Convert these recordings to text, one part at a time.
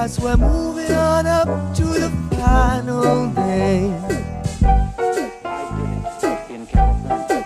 'cause we're moving on up to the final day. In California.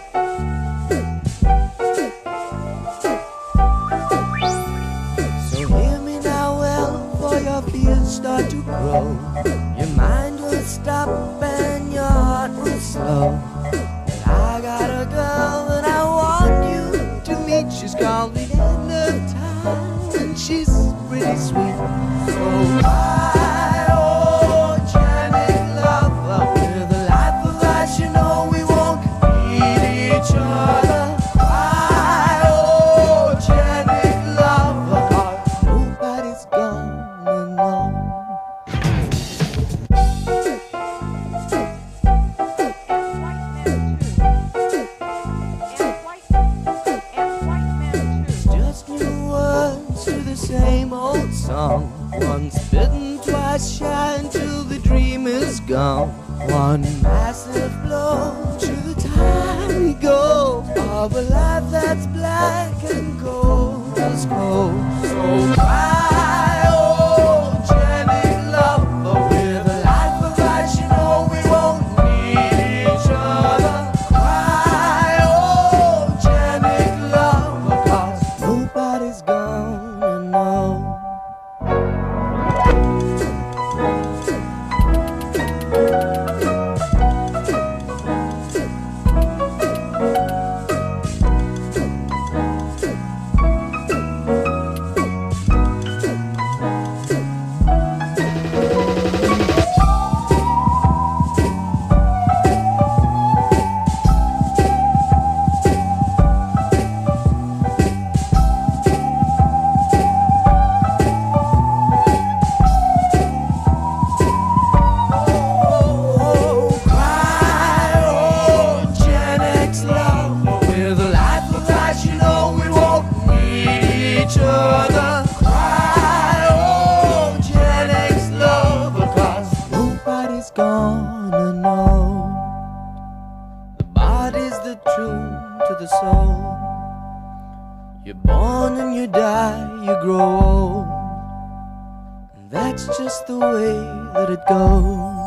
So hear me now well, for your fears start to grow. Your mind will stop and your heart will slow. But I got a girl that I want you to meet. She's called the end of time and she's pretty sweet. So why, oh, Johnny lover, with a life of us, you know we won't need each other. Why, oh, Johnny lover, 'cause nobody's gonna know. Just new words to the same old song. Once bitten, twice shy until the dream is gone. One massive blow to the tiny goal of a life that's black and cold as cold. So cry, oh, Jenny lover, with a life of us, you know we won't need each other. Cry, oh, Jenny lover, 'cause nobody's gonna know. Gonna know. The body's the truth to the soul. You're born and you die, you grow old. And that's just the way that it goes.